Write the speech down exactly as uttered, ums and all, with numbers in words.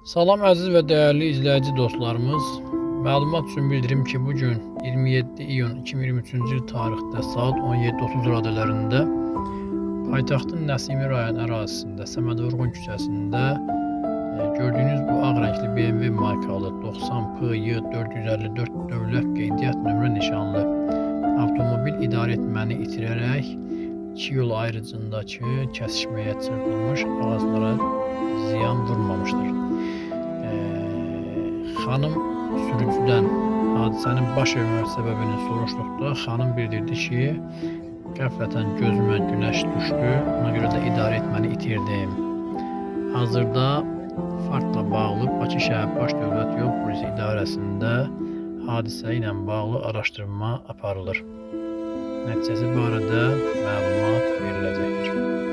Salam əziz və dəyərli izləyici dostlarımız. Məlumat üçün bildirim ki, bugün iyirmi yeddi iyun iki min iyirmi üçüncü il tarixdə saat on yeddi otuz radələrində paytaxtın Nəsimi rayon ərazisində Səməd Vurğun küçəsində e, gördüyünüz bu ağ rəngli B M W markalı doxsan P Y dörd yüz əlli dörd dövlət qeydiyyat nömrə nişanlı avtomobil idarə etməni itirərək iki yol ayrıcındakı kəsişməyə çırpılmış, ağaclara ziyan vurmamışdır. Xanım sürücüdən hadisənin baş vermə səbəbini soruşduqda xanım bildirdi ki, qəflətən gözümə günəş düşdü, ona görə də idarə etməni itirdim. Hazırda faktla bağlı Bakı şəhər Baş Dövlət Yol Polisi İdarəsində hadisə ilə bağlı araşdırma aparılır. Nəticəsi barədə məlumat veriləcəkdir.